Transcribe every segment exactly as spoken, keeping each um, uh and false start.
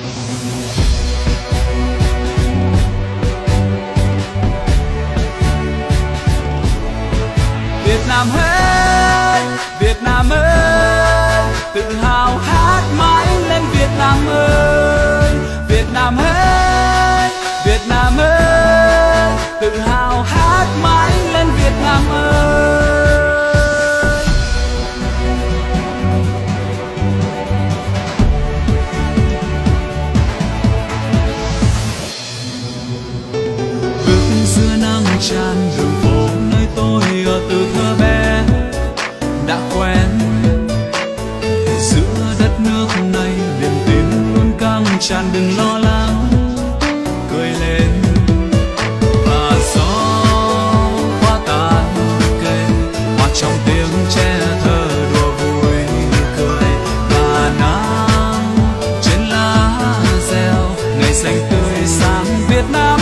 Việt Nam ơi, Việt Nam ơi, tự hào hát mãi lên Việt Nam ơi. Việt Nam ơi, Việt Nam ơi, tự hào hát mãi lên Việt Nam ơi. Bước giữa nắng tràn đường phố nơi tôi ở từ thơ bé đã quen, giữa đất nước này niềm tin luôn căng tràn. Đừng lo lắng, cười lên và gió qua tàn cây, hòa trong tiếng trẻ thơ đùa vui cười. Và nắng trên lá reo ngày xanh tươi sáng Việt Nam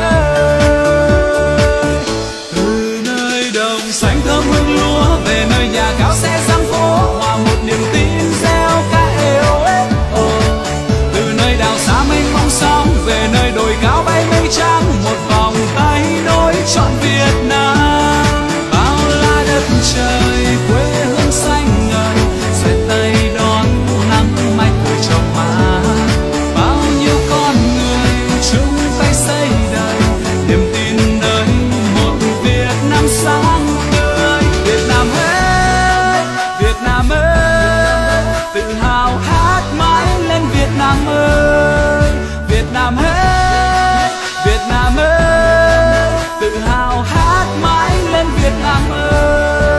ơi. Từ nơi đồng xanh thơm hương lúa về nơi nhà cao xe giang phố, hòa một niềm tin reo ca êu ếch. Từ nơi đảo xa mênh mông sóng về nơi đồi cao bay mây trắng, một vòng tay nối trọn Việt Nam. Bao la đất trời quê hương xanh ngời, xoay tay đón nắng mai cười trong má. Bao nhiêu con người chung tay xây đời niềm tin đời một Việt Nam sáng tươi. Việt Nam ơi, Việt Nam ơi, tự hào hát mãi lên Việt Nam ơi. Việt Nam ơi, Việt Nam ơi, tự hào hát mãi lên Việt Nam ơi.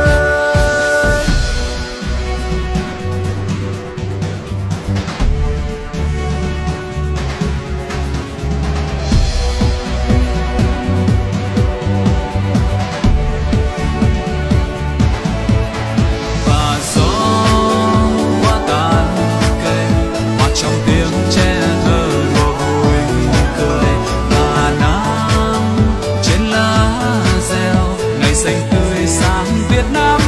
Và gió qua tàn cây, hòa trong tiếng trẻ thơ đùa vui cười. Và nắng trên lá reo ngày xanh tươi sáng Việt Nam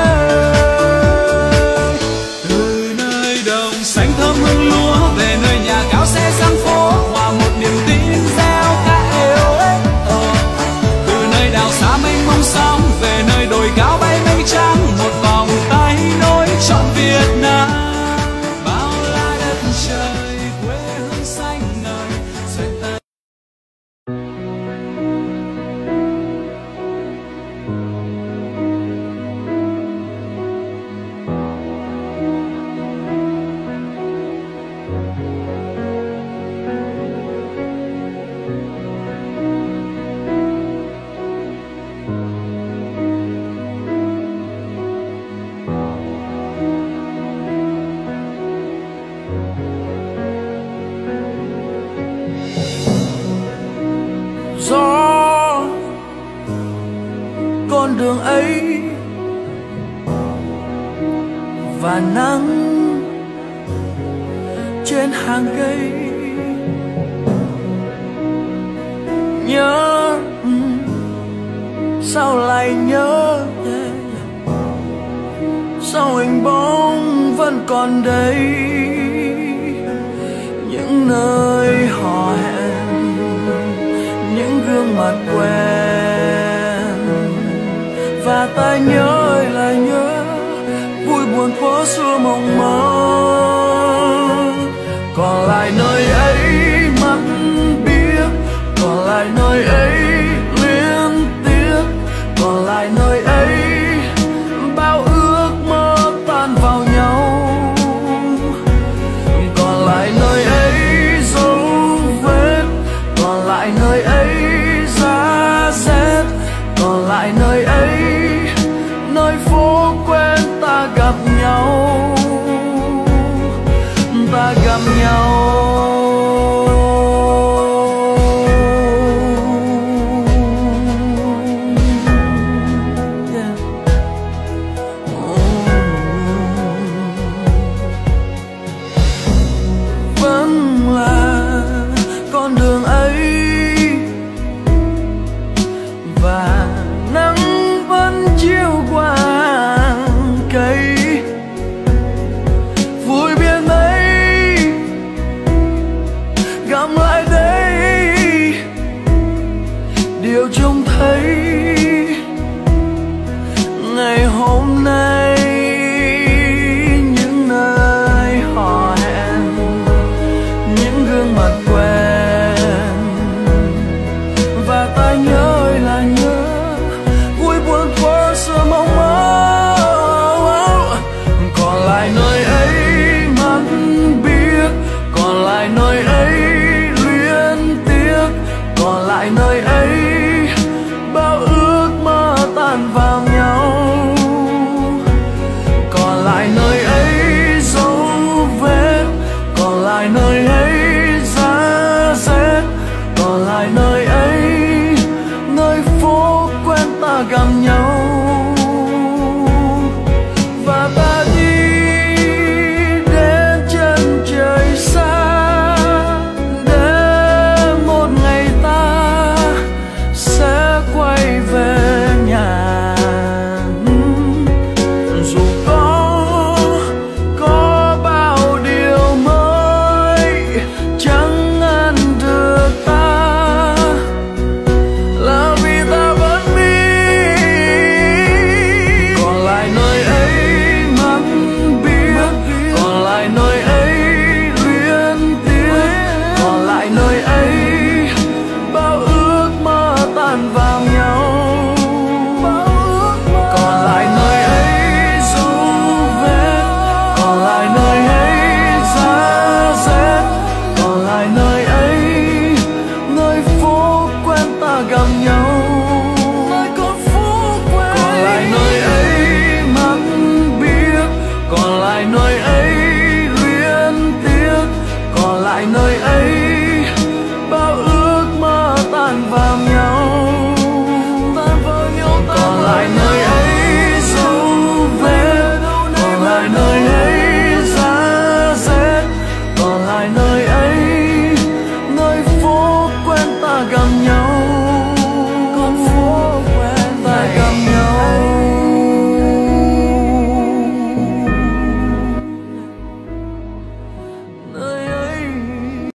ơi. Từ nơi đồng xanh thơm hương lúa về nơi nhà cao xe giang phố, hòa một niềm tin reo ca êu ếch. Từ nơi đảo xa mênh mông sóng về nơi đồi cao bay mây trắng, một vòng tay nối trọn Việt Nam. Bao la đất trời quê hương xanh ngời, xoay tay. Gió con đường ấy và nắng trên hàng cây, nhớ ừ, sao lại nhớ, yeah, yeah. Sao hình bóng vẫn còn đây, những nơi hò hẹn, những gương mặt quen. Và ta nhớ lại nhớ vui buồn phố xưa mộng mơ. Còn lại nơi ấy mắt biếc, còn lại nơi ấy luyến tiếc, còn lại nơi ấy bao ước mơ tan vào nhau. Còn lại nơi ấy dấu vết, còn lại nơi ấy giá rét, còn lại nơi ấy nơi phố quen ta gặp nhau, ta gặp nhau.